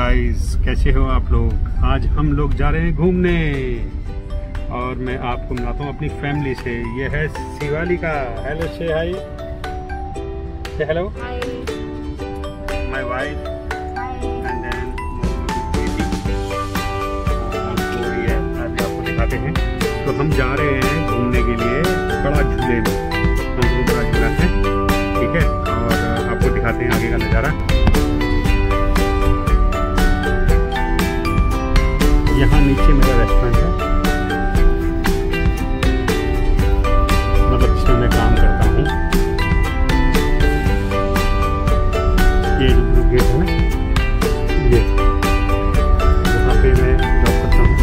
Guys, कैसे हो आप लोग। आज हम लोग जा रहे हैं घूमने और मैं आपको मिलाता हूँ अपनी फैमिली से। ये है शिवालिका। हेलो, से हाय, से hello. My wife and then आपको दिखाते हैं। तो हम जा रहे हैं घूमने के लिए बड़ा झूले में। हम बड़ा झूला है, ठीक है, और आपको दिखाते हैं आगे का नज़ारा। यहाँ नीचे मेरा रेस्टोरेंट है, मतलब जिसमें मैं काम करता हूँ। ये जो ब्लू गेट है ना, ये यहाँ पे मैं जॉब करता हूँ।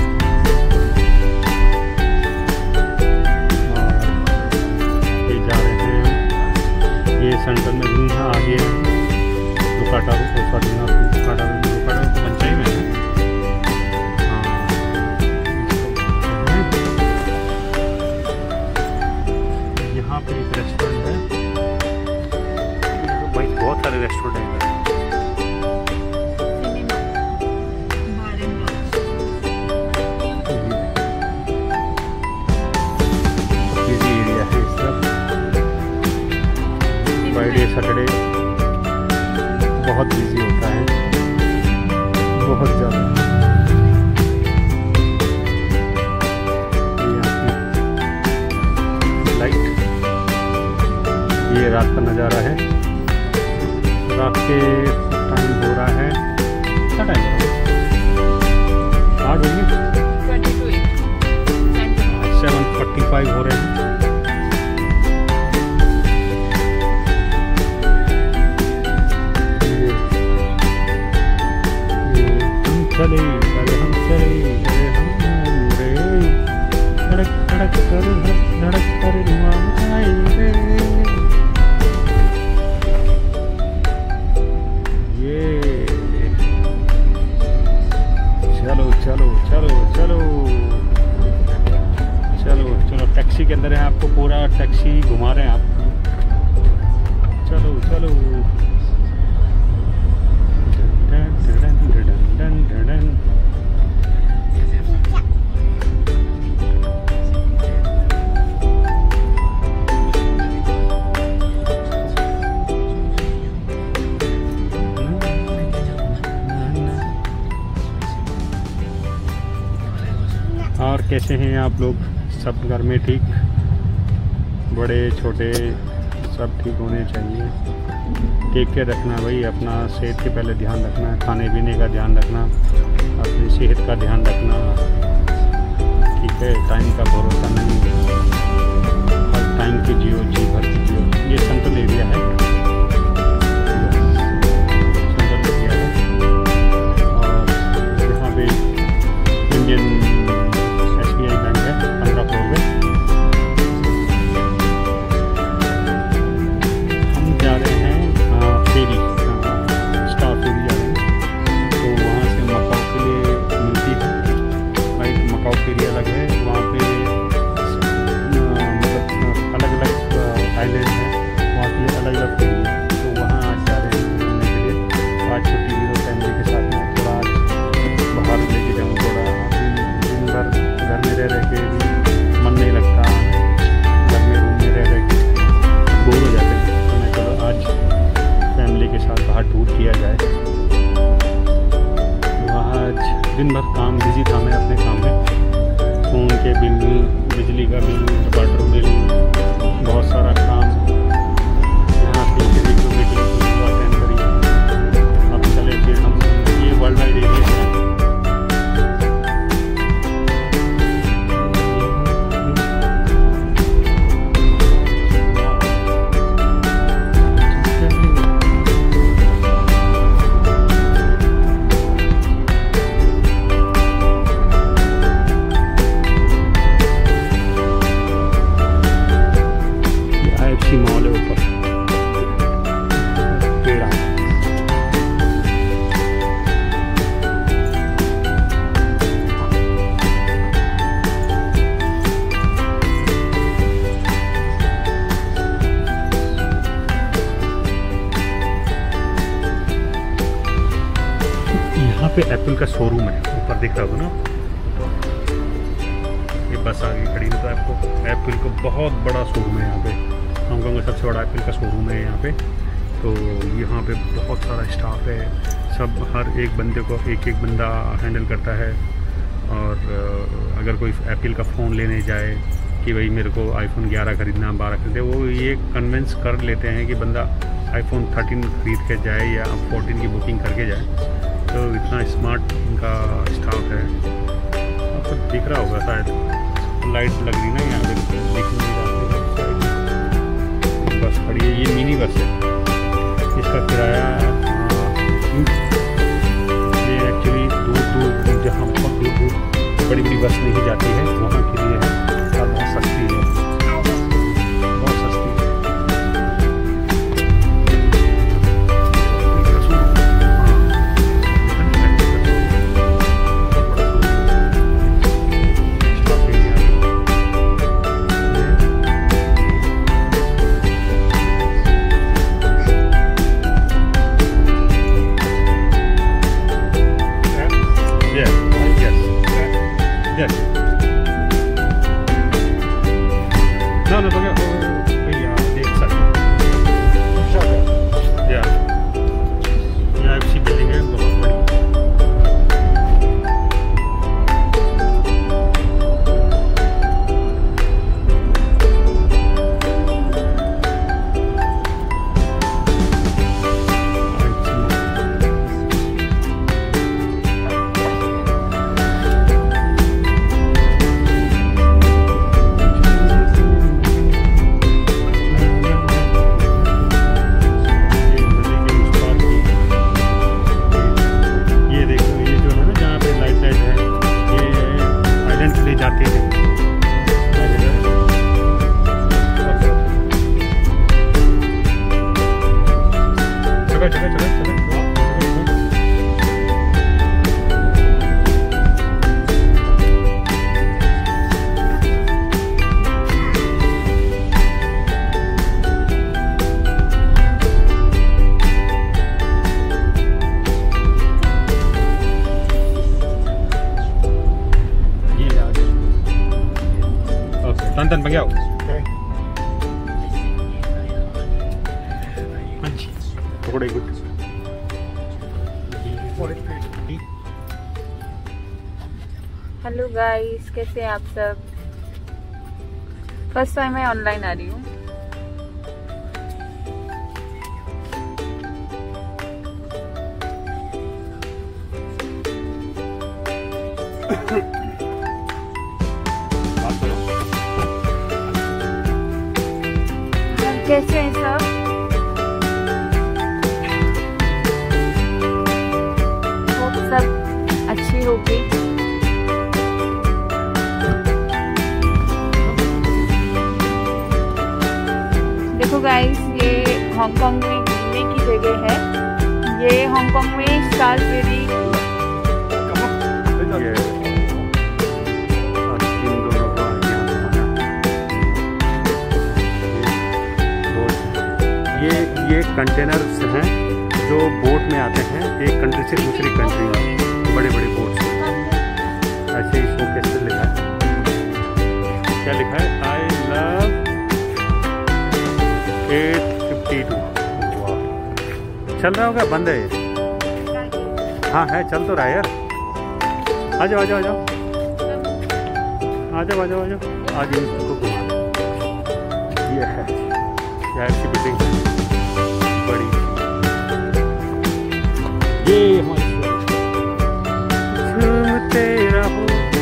और ये जा रहे हैं, ये सेंटर में भी यहाँ आगे दुकाटा पंचायत में है। यहाँ पे एक रेस्टोरेंट है, भाई बहुत सारे रेस्टोरेंट हैं इधर। बिजी एरिया है इस तरफ। फ्राइडे सैटरडे बहुत बिजी होता है, बहुत ज़्यादा। ये रात का नज़ारा है। रात के टाइम हो रहा है, क्या टाइम हो रहा है? 8 बजे 7:45 हो रहे हैं। हम चले, हम चले, धड़क धड़क कर धड़क कर टैक्सी के अंदर है। आपको पूरा टैक्सी घुमा रहे हैं आप। चलो चलो। और कैसे हैं आप लोग? सब घर में ठीक, बड़े छोटे सब ठीक होने चाहिए। टेक केयर रखना भाई, अपना सेहत के पहले ध्यान रखना, खाने पीने का ध्यान रखना, अपनी सेहत का ध्यान रखना, ठीक है। टाइम का भरोसा नहीं, हर टाइम की जियो, जी भर की जियो। ये सेंट्रल एरिया है, सेंट्रल एरिया है। और यहाँ पे इंडियन SBI बैंक है, 15 फ्लोर पे। हम जा रहे हैं फेरी, स्टार फेरी जा रहे हैं। तो वहाँ से मकाऊ के लिए मिलती है भाई। मकाऊ फेरी अलग है, वहाँ पे मतलब अलग अलग आइलैंड है, वहाँ के लिए अलग अलग फेरी है। तो वहाँ आज जा रहे हैं घूमने के लिए। आज छुट्टी ली तो फैमिली के साथ में थोड़ा आज बाहर लेके जाऊँ। थोड़ा दिन भर घर में रह के भी मन नहीं लगता, घर में रूम में रह के बोर हो जाते हैं। तो मैं चलो आज फैमिली के साथ बाहर टूर किया जाए। वहाँ आज दिन भर काम बिजी था मैं अपने काम में। फ़ोन के बिल, बिजली का बिल, वाटर बिल, बहुत सारा काम। यहाँ पे मीटिंग अटेंड करी। अब चले फिर हम, ये वर्ल्ड वाइड एरिया है। यहाँ पे एप्पल का शोरूम है, ऊपर दिख रहा होगा ना, ये बस आगे खड़ी है तो आपको एप्पल का बहुत बड़ा शोरूम है यहाँ पे, हांगकांग का सबसे बड़ा एप्पल का शोरूम है यहाँ पे। तो यहाँ पे बहुत सारा स्टाफ है, सब हर एक बंदे को एक एक बंदा हैंडल करता है। और अगर कोई एप्पल का फ़ोन लेने जाए कि भाई मेरे को आईफोन 11 खरीदना, 12 खरीदे, वो ये कन्विंस कर लेते हैं कि बंदा आईफोन 13 खरीद के जाए या 14 की बुकिंग करके जाए। तो इतना स्मार्ट इनका स्टाफ है, आपको दिख रहा होगा शायद, लाइट लग रही ना यहाँ पे, दिख नहीं रहा। बस खड़ी है, ये मिनी बस है, इसका किराया ये एक्चुअली दूर दूर, जहाँ बहुत दूर दूर बड़ी बड़ी बस नहीं जाती है वहाँ के लिए है, और बहुत सस्ती है, बहुत सस्ती है। Tantan bang yao. Anji. Pokoknya ikut. Hello guys, कैसे हैं आप सब। फर्स्ट टाइम मैं ऑनलाइन आ रही हूँ। कैसे हैं सब। होप सब अच्छी होगी। देखो गाइस, ये हांगकांग में घूमने की जगह है। ये हांगकांग में स्टारबेरी ये कंटेनर्स हैं जो बोट में आते हैं एक कंट्री से दूसरी कंट्री में, बड़े बड़े बोट से। ऐसे ही शोकेस से लिखा है, क्या लिखा है, आई लव 852। चल रहा होगा, बंद है ये। हाँ है, चल तो रहा है यार। आ जाओ आ जाओ आ जाओ आ जाओ आ जाओ आ जाओ, आज इनको घुमा। ये है यार की बिल्डिंग बड़ी, ये घूमते रहो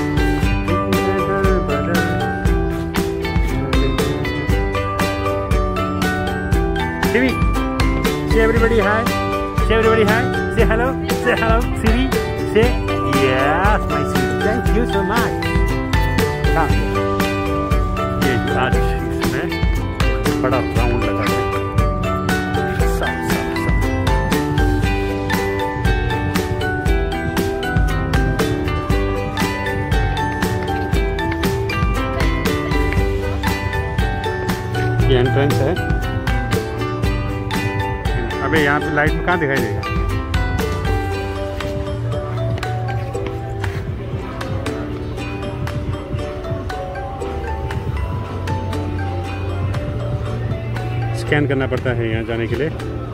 Siri, say everybody hi, say everybody hi, say hello, Siri, say yes my Siri, thank you so much। ये आज इसमें बड़ा राउंड लगा के ये एंट्रेंस है। अबे यहाँ पे लाइट में कहाँ दिखाई देगा। स्कैन करना पड़ता है यहाँ जाने के लिए।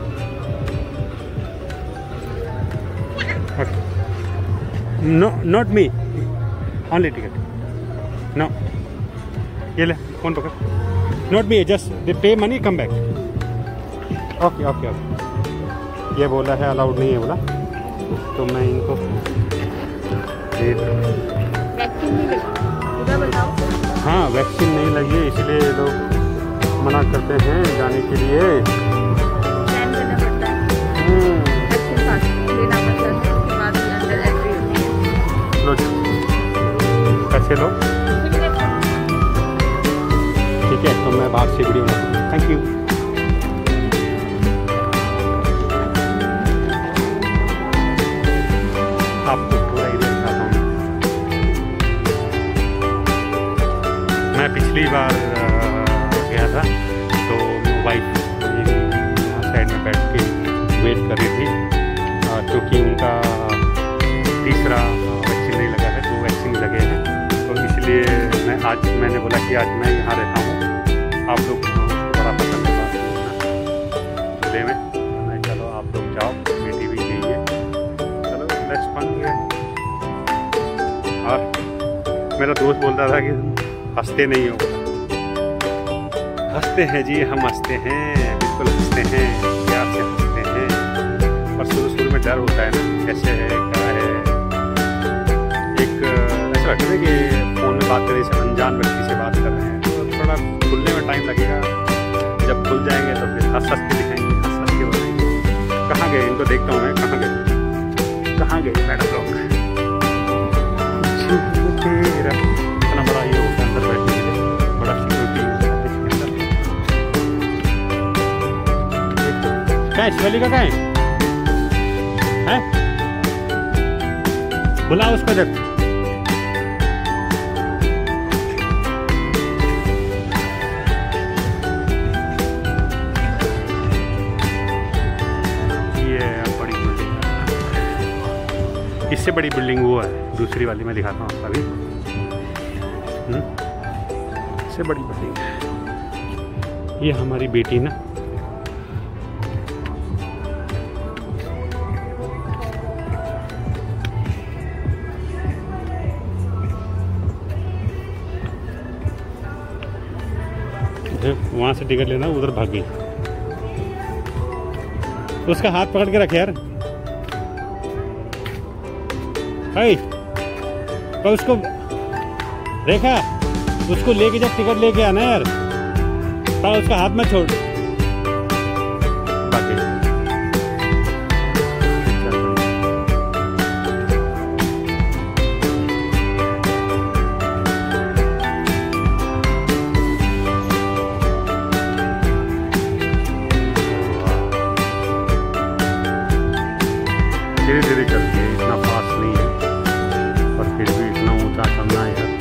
No not me, only ticket. No, ये ले फोन पकड़। Not me, just they pay money come back. Okay okay okay. ये बोला है अलाउड नहीं है बोला, तो मैं इनको वैक्सीन नहीं लगी, उधर बताओ। हाँ वैक्सीन नहीं लगी है, इसलिए लोग मना करते हैं जाने के लिए। स्कैन करना पड़ता है, वैक्सीन पास लेना पड़ता है, उसके बाद ही अंदर एंट्री होती है। लो जी, पैसे लो। ठीक है, तो मैं बाहर से वीडियो बनाऊँ। Thank you. आपको पूरा एरिया दिखाता हूँ। मैं पिछली बार गया था तो वाइफ यहाँ साइड में बैठ के वेट कर रही थी, क्योंकि उनका तीसरा वैक्सीन नहीं लगा है, 2 वैक्सीन लगे हैं। तो इसलिए मैंने बोला कि आज मैं यहाँ रहता हूँ, आप लोग बड़ा पसंद होगा झूले में। मैं चलो आप लोग जाओ, बेटी भी गई है, चलो लेट्स फन है। और मेरा दोस्त बोलता था कि हंसते नहीं हो। हंसते हैं जी, हम हंसते हैं, बिल्कुल हंसते हैं, प्यार से हंसते हैं। और शुरू में डर होता है ना, कैसे है क्या है, एक ऐसा लगता है कि फ़ोन में बात करें, अनजान व्यक्ति से बात कर रहे हैं, तो थोड़ा खुलने में टाइम लगेगा। जब खुल जाएंगे तो फिर हंस हंस के दिखाएंगे, हंस हंस के बताएंगे। कहाँ गए इनको देखता हूँ मैं, कहाँ गए मैडम लोग। इतना बड़ा ये होता है अंदर बैठने के लिए, बड़ा सिक्योरिटी होता है इसके अंदर। क्या है शिवाली का, क्या है? बुलाओ उसको जब। इससे बड़ी बिल्डिंग वो है, दूसरी वाली मैं दिखाता हूँ आपको अभी। इससे बड़ी बिल्डिंग है। ये हमारी बेटी ना, वहां से टिकट लेना, उधर भाग गई। उसका हाथ पकड़ के रख यार। पर उसको रेखा, उसको लेके जब टिकट लेके आना यार, पर उसका हाथ मत छोड़। बाकी धीरे धीरे चलती है, इतना फास्ट नहीं है, और फिर भी इतना ऊंचा चलना है यार।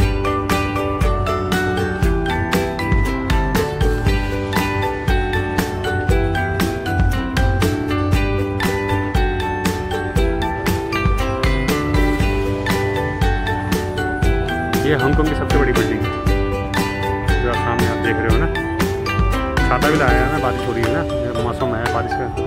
ये हांगकांग की सबसे बड़ी बिल्डिंग है, जो सामने आप देख रहे हो ना। छाता भी लाया है ना, बारिश हो रही है ना, मौसम है बारिश का।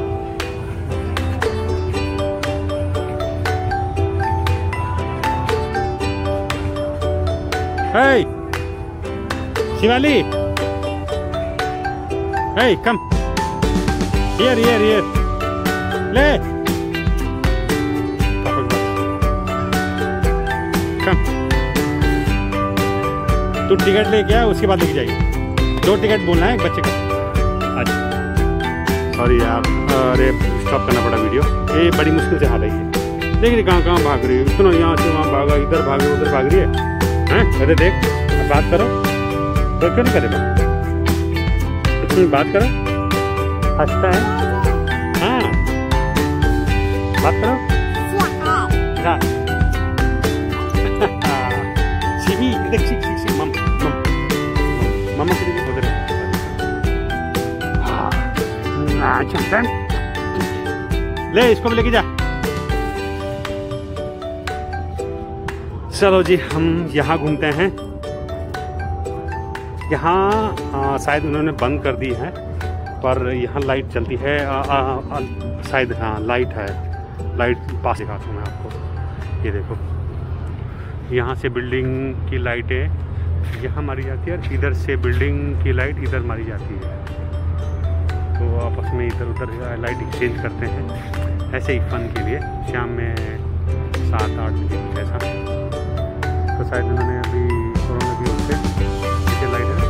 Hey, Shivali. Hey, come. Here. ले. Come. तू टिकट लेके आ, उसके बाद लेके जाएगी। 2 टिकट बोलना है एक बच्चे का। अच्छा, सॉरी यार, अरे स्टॉप करना पड़ा वीडियो। ये बड़ी मुश्किल से हाथ आई है। देख रही कहाँ भाग रही है, इतना यहाँ से वहाँ भागा, इधर भाग रही उधर भाग रही है। अरे देख, अब बात करो तो क्यों नहीं करेगा? तुम बात करो, हंसता है। हाँ, बात करो। हाँ शिवी, देख शिव मम्मा के लिए उधर। हाँ ले, इसको भी लेके जा। चलो जी, हम यहाँ घूमते हैं। यहाँ शायद उन्होंने बंद कर दी है, पर यहाँ लाइट चलती है शायद, हाँ लाइट है, लाइट पास दिखाता हूँ मैं आपको। ये देखो यहाँ से बिल्डिंग की लाइटें यहाँ मारी जाती है और इधर से बिल्डिंग की लाइट इधर मारी जाती है, तो आपस में इधर उधर लाइट एक्सचेंज करते हैं ऐसे ही फन के लिए। शाम में 7-8 बजे कुछ ऐसा, तो शायद उन्होंने अभी कोरोना भी उससे लाइट है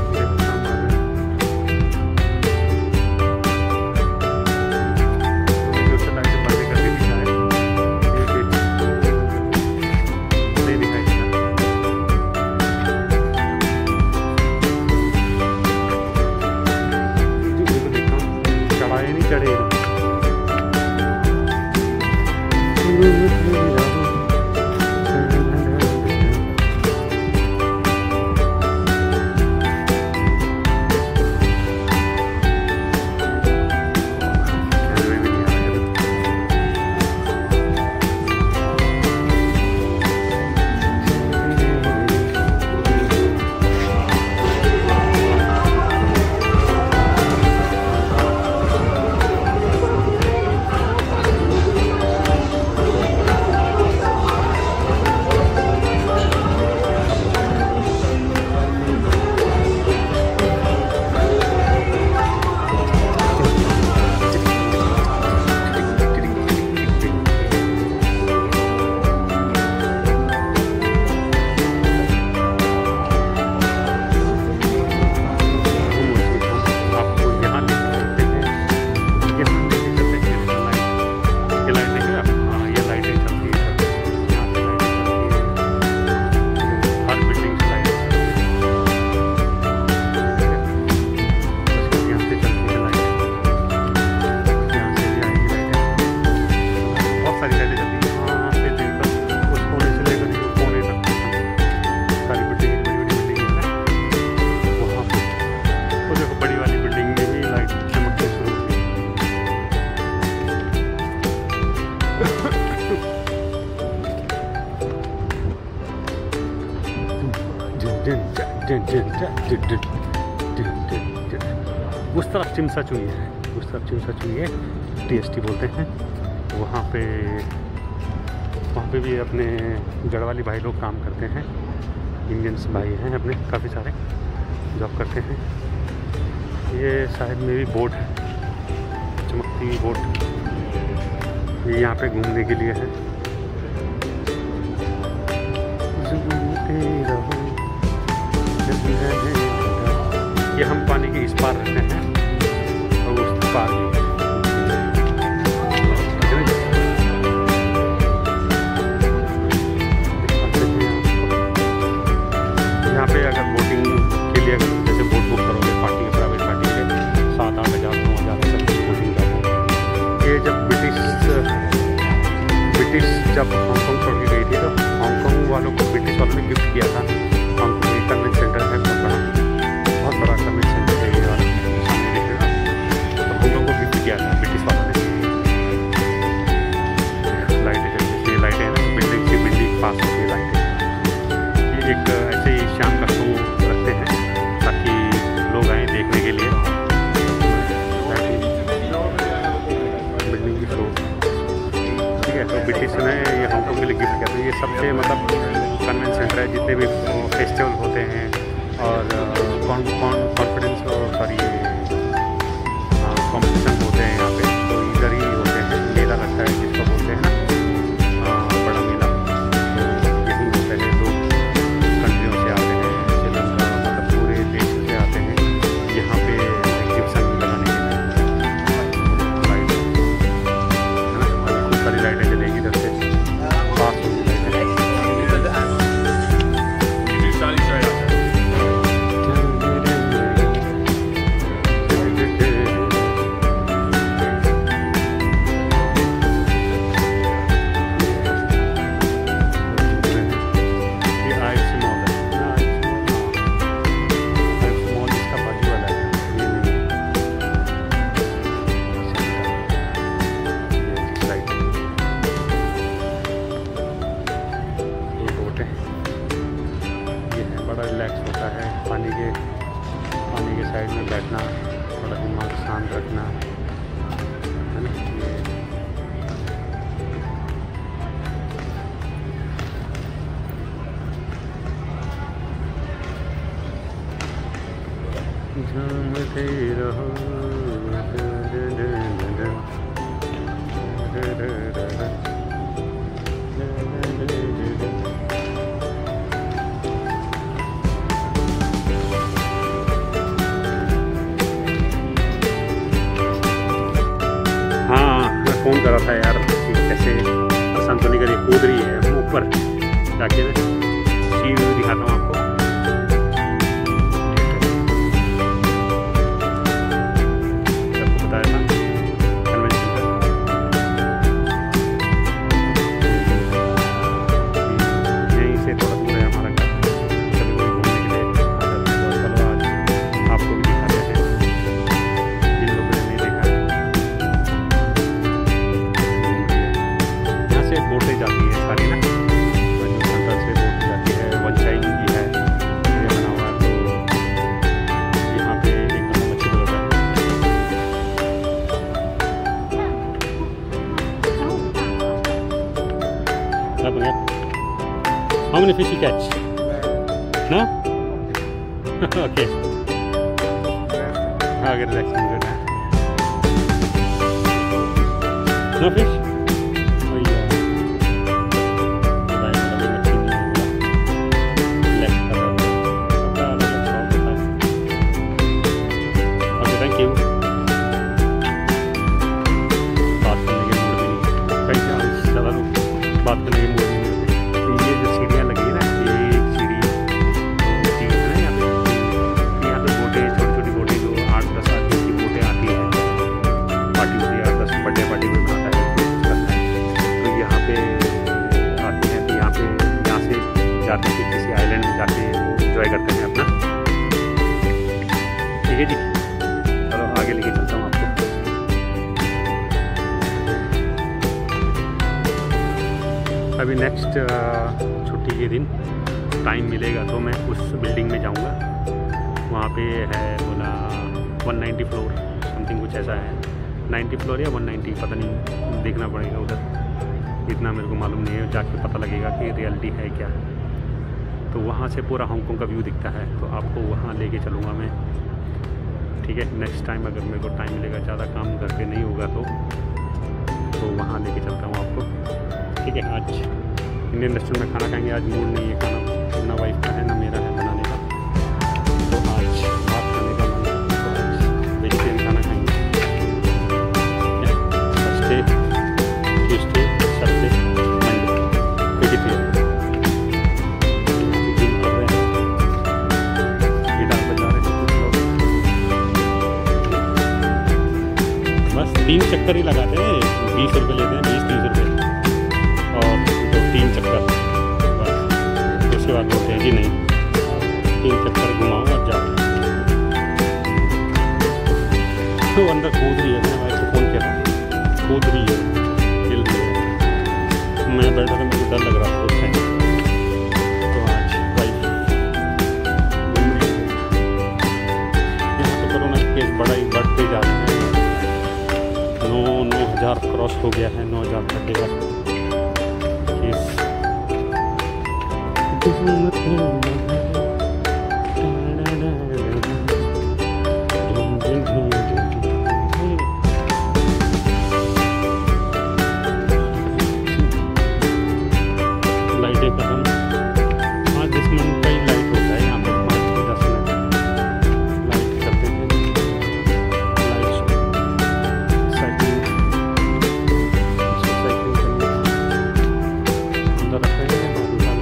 उस तरफ चिमसाचुई है, उस तरफ चिमसाचुई है, TST बोलते हैं। वहाँ पे भी अपने गढ़वाली भाई लोग काम करते हैं, इंडियंस भाई हैं अपने काफ़ी सारे, जॉब करते हैं। ये शायद मेरी बोट है, चमकती हुई बोट, ये यहाँ पे घूमने के लिए है। ये हम पानी के इस पार रहते हैं और उस पार यहाँ पे अगर बोटिंग के लिए जैसे बोट बुक करोगे पार्टी प्राइवेट पार्टी के 7-8 हज़ार 9 हज़ार सब बोटिंग का। ये जब ब्रिटिश जब हांगकॉन्ग छोड़ के गई थी तो हांगकॉन्ग वालों को ब्रिटिश वालों ने गिफ्ट किया था। हांगकॉन्ग एक कन्वेंशन सेंटर है बहुत बड़ा कन्वेंशन सेंटर है, ये वाला सामने देख रहे हो, तो हांगकॉन्ग को गिफ्ट किया था ब्रिटिश वालों ने। लाइटें जैसे ये लाइटें हैं बिल्डिंग से बिल्डिंग पास होती है लाइटें। ये एक ऐसे ही शाम का शो रखते हैं ताकि लोग आएँ देखने के लिए। बिल्डिंग की शो ठीक है, तो ब्रिटिश ने ये हांगकॉन्ग के लिए गिफ्ट किया था। ये सबसे मतलब कन्वेंशन सेंटर है, जितने भी फेस्टिवल होते हैं और कॉन्फिडेंस सॉरी कॉम्पिटिशन होते हैं यहाँ पे, तो इधर ही होते हैं। मेला लगता है जिसको बोलते हैं ना बड़ा मेला, तो यही होता है। लोग कंट्रियों से आते हैं, श्रीलंका मतलब पूरे देश से आते हैं यहाँ पे एग्जीबिशन लगाने के लिए। लाइट है ना, खूब सारी लाइटें जलेगी इधर से पास होगी रिलैक्स होता है। पानी के साइड में बैठना, थोड़ा दिमाग शांत रखना है ना। झूमते रहो फ़ोन करा था यार कि कैसे संतोली करी कूद रही है ऊपर जाके ना, सी व्यू दिखाता हूँ आपको। सबको बताया था कन्वेंशन का, यहीं से थोड़ा दूर है हमारा घर, कभी कोई घूमने के लिए आ जाते हैं। तो चलो आज आपको भी दिखाते हैं जिन लोगों ने नहीं देखा है। बोटें जाती है सारी ना, सेंटर से बोट जाती है, वंशाई नदी है ये बना हुआ है। तो यहाँ पे एकदम अच्छी जगह है। How many fish you catch? No? Okay. Okay, relaxing, good. No fish? बात करने के मूड में नहीं होते। तो ये जो सीढ़ियाँ लगी है ना, एक सीढ़ी 2 3 है ना यहाँ पे बोटें, छोटी छोटी बोटें जो 8-10 आदमी की बोटें आती है, पार्टी होती है 8-10 बर्थडे पार्टी में बनाता है कुछ करता है, तो यहाँ पे आती हैं। तो यहाँ से जाते हैं किसी आइलैंड में जाके इंजॉय करते हैं अपना। ठीक है जी, चलो आगे लेके चलता हूँ आपको। अभी नेक्स्ट छुट्टी के दिन टाइम मिलेगा तो मैं उस बिल्डिंग में जाऊंगा। वहाँ पे है बोला 190 फ्लोर समथिंग कुछ ऐसा है, 90 फ्लोर या 190 पता नहीं, देखना पड़ेगा उधर, इतना मेरे को मालूम नहीं है, जाके पता लगेगा कि रियलिटी है क्या। तो वहाँ से पूरा हांगकांग का व्यू दिखता है, तो आपको वहाँ लेके चलूँगा मैं। ठीक है, नेक्स्ट टाइम अगर मेरे को टाइम मिलेगा, ज़्यादा काम घर पे नहीं होगा तो वहाँ लेके चलता हूँ आपको। ठीक है, आज इंडियन रेस्टोरेंट में खाना खाएंगे। आज मूड नहीं है खाना, ना वाइफ का है ना मेरा है बनाने का, तो आज भात खाने का मन है, तो आज वेजिटेरियन खाना खाएंगे। Thursday, Tuesday, Saturday, Monday vegetarian. Gym कर रहे हैं, गिटार बजा रहे हैं कुछ लोग, बस 3 चक्कर ही लगाते हैं, 20 रुपये लेते हैं, 20-30 रुपये और 3 चक्कर बस। उसके बाद बोलते हैं जी नहीं, 3 चक्कर घुमाओ और जाओ। तो अंदर कूद रही है, मैंने वाइफ को फ़ोन किया था, कूद रही है, हिल रही है। मैं बैठा था, मुझे डर लग रहा था उस टाइम। तो आज वाइफ घूम रही है। यहाँ तो कोरोना के केस बड़ा ही बढ़ते जा रहे हैं। 9,000 क्रॉस हो गया है, 9,000 घटेगा केस। लाइटें खत्म। 5-10 मिनट का ही लाइट होता है यहाँ पे, 5-10 मिनट लाइट करते हैं। लाइट साइकिलिंग अंदर रखते हैं।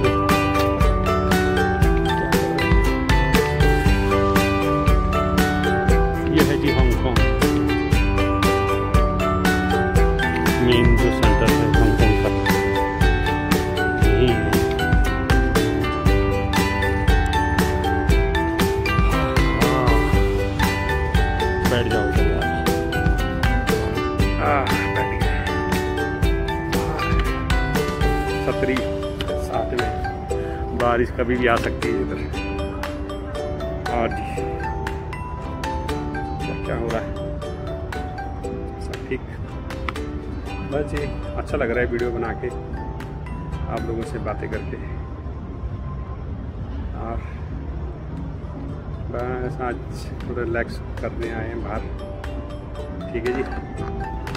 ये है जी हांगकांग मेन जो सेंटर है हांगकांग का, यही है। बैठ जाओ यार, बैठ गया। छतरी साथ में, बारिश कभी भी आ सकती है इधर। और जी क्या हो रहा है? ठीक। बस ये अच्छा लग रहा है वीडियो बना के, आप लोगों से बातें करके। और बस आज थोड़ा रिलैक्स करने आए हैं बाहर। ठीक है जी।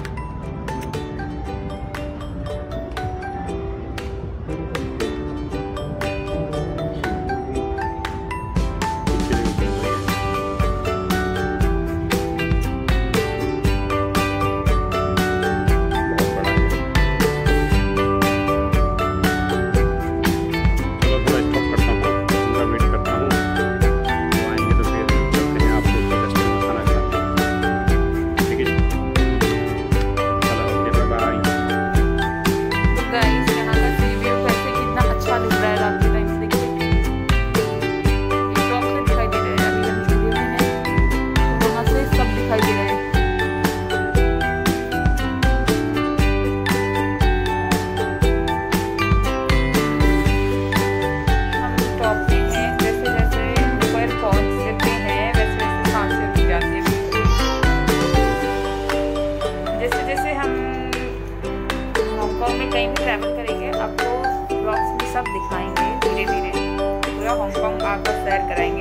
कहीं भी ट्रैवल करेंगे आपको ब्लॉग्स में सब दिखाएंगे, धीरे धीरे पूरा हांगकांग आपको सैर कराएंगे।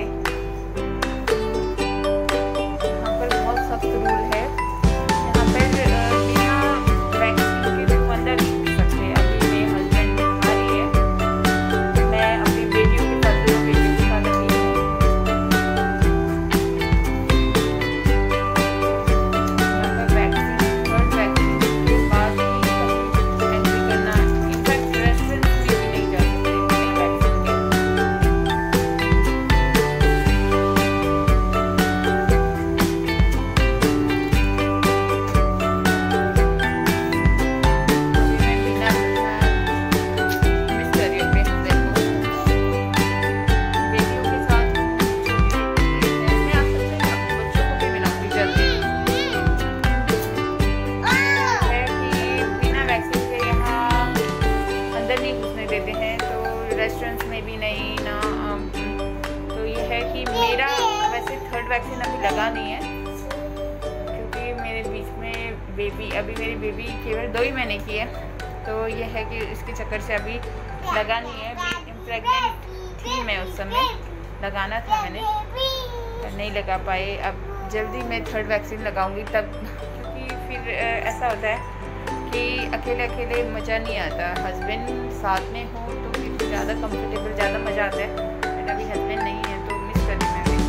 यहाँ पर बहुत सख्त रूल है, यहाँ पर बिना वैक्सीन के लोग अंदर नहीं घुस सकते। अभी मेरे हस्बैंड आ रही है, मैं अपनी बेटियों के साथ अभी हूँ। यहाँ पर वैक्सीन थर्ड वैक्सीन के बाद रेस्टोरेंट्स में भी नहीं ना। तो ये है कि मेरा वैसे थर्ड वैक्सीन अभी लगा नहीं है, क्योंकि मेरे बीच में बेबी, अभी मेरी बेबी केवल 2 ही महीने की है। तो ये है कि इसके चक्कर से अभी लगा नहीं है। प्रेग्नेंट थी मैं उस समय, लगाना था मैंने, पर नहीं लगा पाए। अब जल्दी मैं थर्ड वैक्सीन लगाऊंगी तब, क्योंकि फिर ऐसा होता है कि अकेले अकेले मज़ा नहीं आता। हस्बैंड साथ में हो तो फिर ज़्यादा कंफर्टेबल, ज़्यादा मज़ा आता है। बट अभी हस्बैंड नहीं है तो मिस कर रही मैं भी।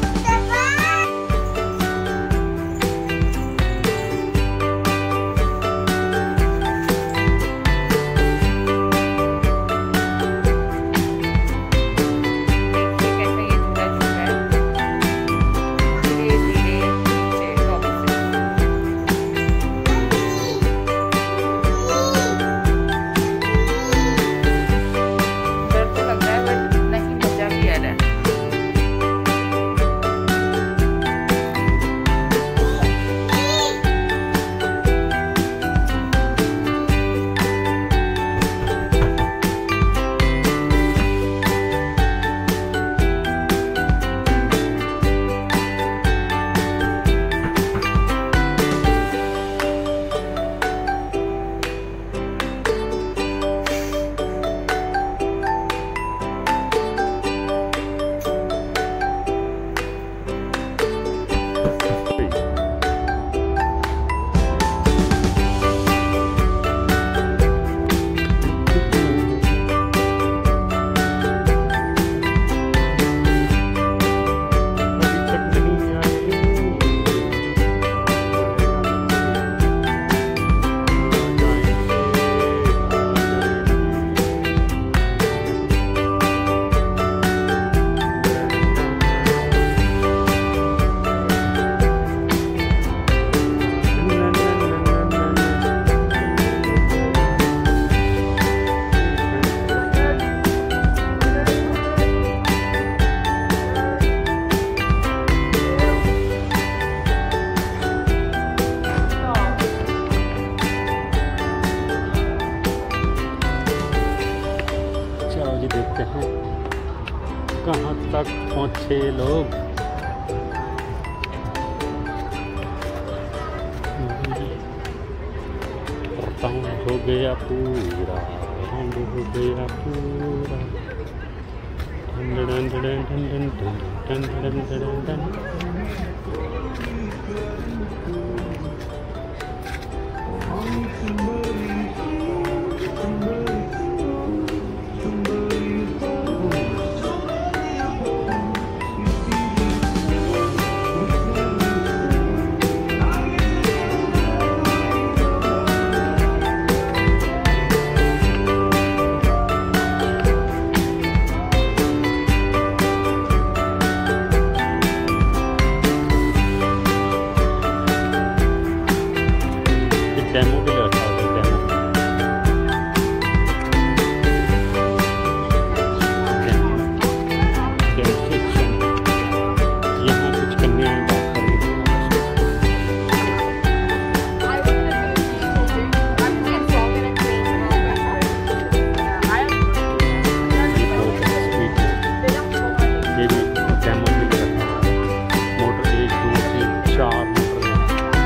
कहाँ तक पहुँचे लोग। गया पूरा, रंग हो गया पूरा। Done done done done done done done done. Demo भी लगा था, डेमोस्ट्रेशन। यहाँ कुछ करने में बात कर रही थी। ये भी डेमो भी लगा था। मोटर 1 2 3 4 मोटर है।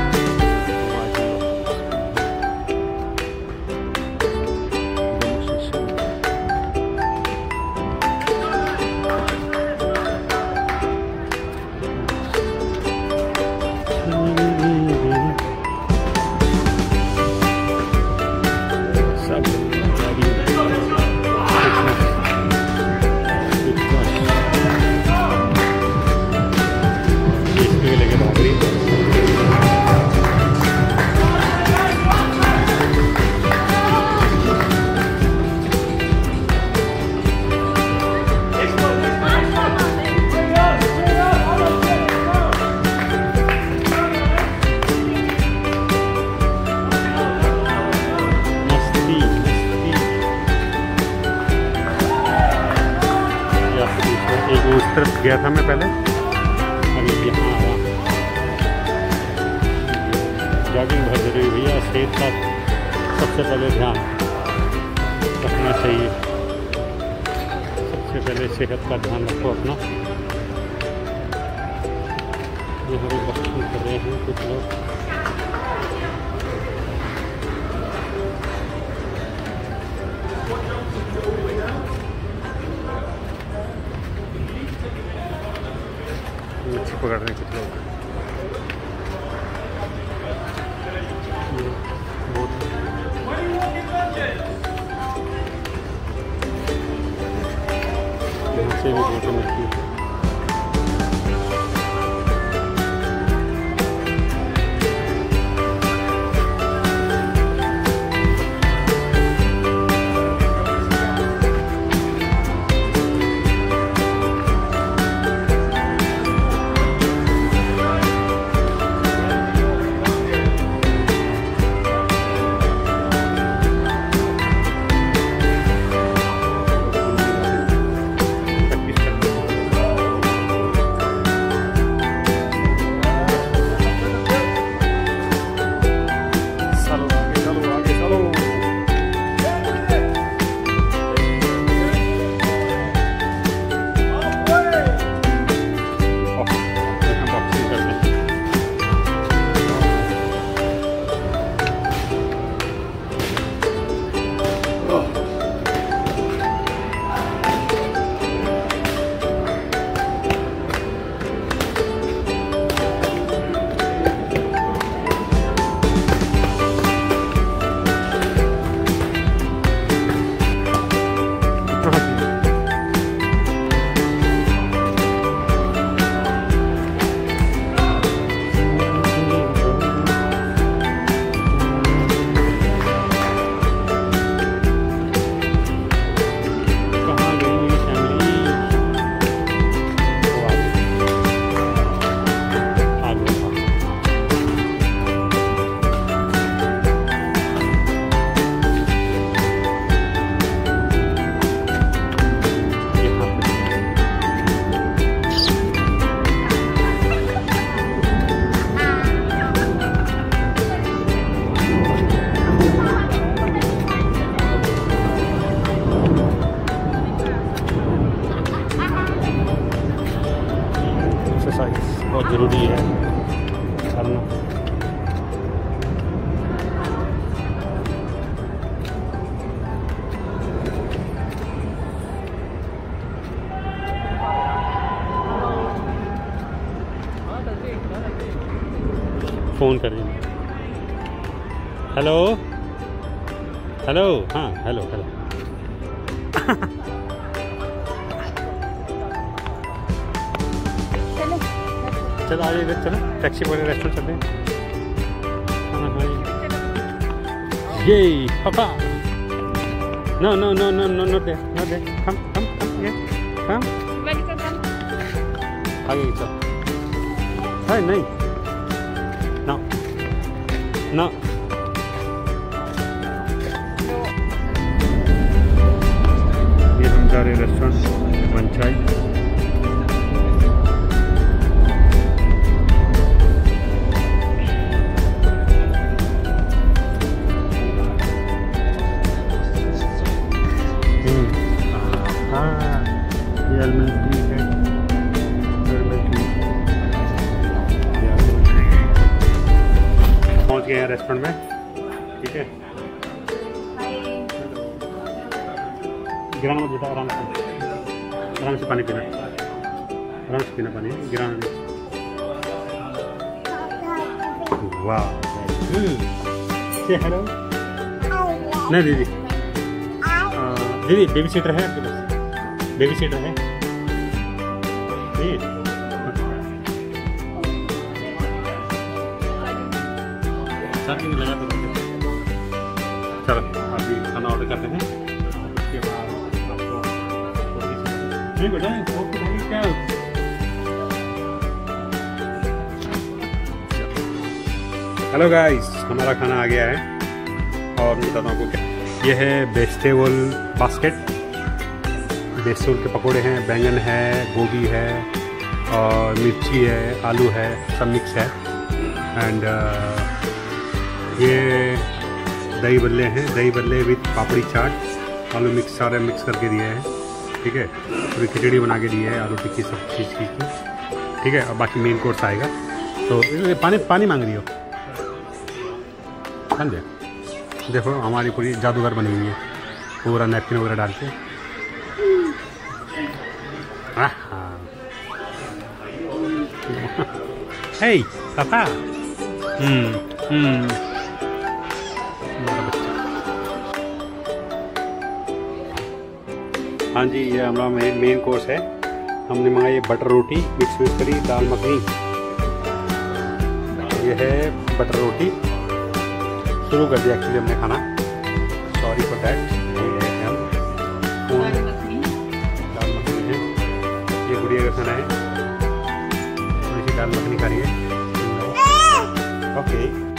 उस तरफ गया था मैं पहले, अभी यहाँ आया। जॉगिंग बहुत जरूरी भैया, सेहत का सबसे पहले ध्यान रखना चाहिए। सबसे पहले सेहत का ध्यान रखो अपना। यहाँ भी वॉकिंग कर रहे हैं कुछ लोग। मच्छी पकड़ रहे हैं कुछ लोग। यहाँ से भी बोटें मिलती है। बहुत ज़रूरी है करना। फ़ोन कर रही है। हेलो हेलो, हाँ हेलो हेलो। चलो आइए इधर, चलो टैक्सी पकड़े रेस्टोरेंट चलते हैं। खाना खाइए। ये पापा, no no no no no no दे, नो दे, कम कम कम, ये कम आगे चल। है नहीं, नो नो। ये हम जा रहे रेस्टोरेंट वनचाई। पहुंच गए हैं रेस्टोरेंट में, ठीक है। गिराना मत बेटा, आराम से पानी पीना, आराम से पीना पानी, गिराना नहीं। वाह, से हेलो। नहीं दीदी, दीदी बेबी सीटर है आपके पास? बेबी सीटर है? लगा तो चलो अभी खाना ऑर्डर करते हैं, उसके बाद नहीं बेटा क्या। हेलो गाइस, हमारा खाना आ गया है और मैं बताता हूँ आपको क्या। ये है वेजिटेबल बास्केट। वेजिटेबल के पकोड़े हैं, बैंगन है, गोभी है और मिर्ची है, आलू है, सब मिक्स है। एंड ये दही बल्ले हैं, दही बल्ले विथ पापड़ी चाट, आलू मिक्स, सारे मिक्स करके दिए हैं, ठीक है। पूरी खिचड़ी बना के दी है, आलू टिक्की सब चीज़ की, ठीक है। और बाकी मेन कोर्स आएगा। तो पानी पानी मांग रही हो, समझे? देखो हमारी पूरी जादूगर बनी हुई है, पूरा नैपकिन वगैरह डाल के। हे पापा, हाँ जी, ये हमारा मेन कोर्स है। हमने मंगाई बटर रोटी, मिक्स मिक्स करी, दाल मखनी। ये है बटर रोटी। शुरू कर दिया एक्चुअली हमने खाना, sorry for that. Dal makhani है, ये गुड़िया का खाना है, थोड़ी सी दाल मखनी खा रही है। ओके